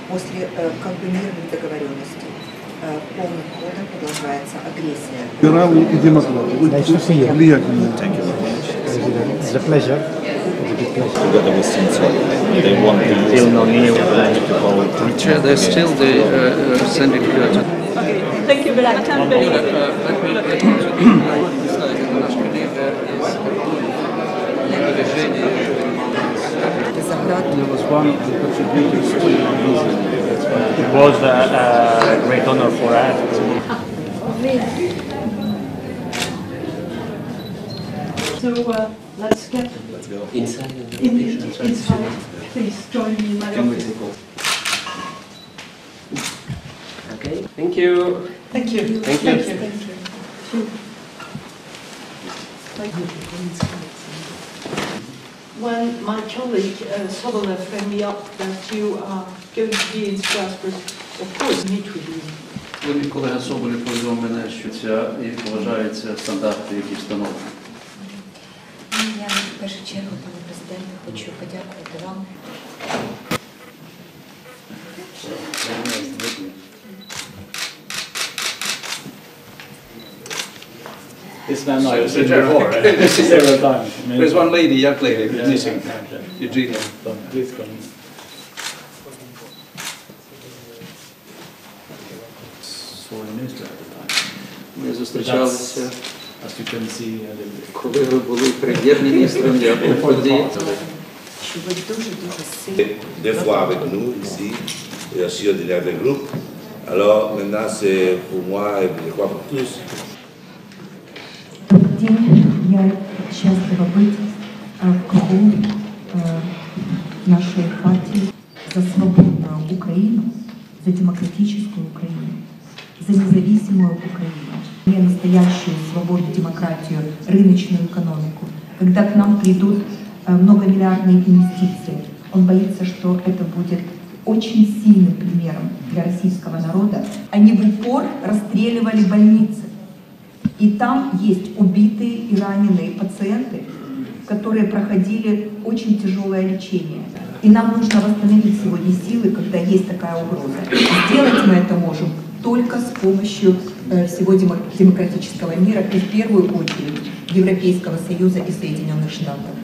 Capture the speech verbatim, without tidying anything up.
после как бы мирных договоренностей полным ходом продолжается агрессия. Либералы и демократы. Вы влиятельные. It's a pleasure. Together with Sintra, they want to use Still no new political. Chair, they're still the uh, uh, sending here to. Okay, thank you very much. Let me let me It was one of the contributors to the vision. It was a, a great honor for us. So uh, let's get Let's go. inside. In, inside. Please join me in my office. Okay, thank you. Thank you. Thank you. Thank you. Thank you. When my colleague uh, Sobolev rang me up that you are going to be in Strasbourg, of course, meet with you. Мій колега Соболєв повідомив мене, що ця і поважаються стандарти, які встановлені. Я в першу чергу, пане президенте, хочу подякувати вам. This man I was in before, right? Several times. There's one lady, young lady, Yeah, missing. yeah, yeah. Eugenia. Please come. Foreign minister at the time. Ми зустрічалися, As you can see, a little bit. коли ви були прем'єр-міністром, я був тоді. Що ви дуже-дуже сильно. Deux fois avec nous ici, et aussi au dîner avec groupe. Alors maintenant c'est pour moi et je crois pour tous. Тот день я счастлива быть в кругу нашей партии за свободную Украину, за демократическую Украину, за независимую Украину, не настоящую свободу, демократию, рыночную экономику. Когда к нам придут многомиллиардные инвестиции, он боится, что это будет очень сильным примером для российского народа. Они в упор расстреливали больницы. И там есть убитые и раненые пациенты, которые проходили очень тяжелое лечение. И нам нужно восстановить сегодня силы, когда есть такая угроза. Сделать мы это можем только с помощью всего демократического мира и в первую очередь Европейского Союза и Соединенных Штатов.